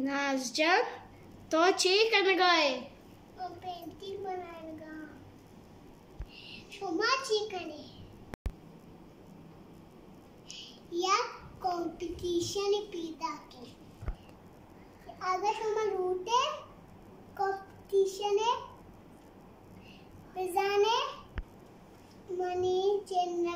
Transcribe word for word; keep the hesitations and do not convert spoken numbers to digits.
नाज़जन तो ची करने गए और पेंटिंग बनाएगा शोमा ची करे या कंपटीशन पैदा के अगर शोमा रूटे कंपटीशन है पिज़्ज़ा ने मनी चेन्नई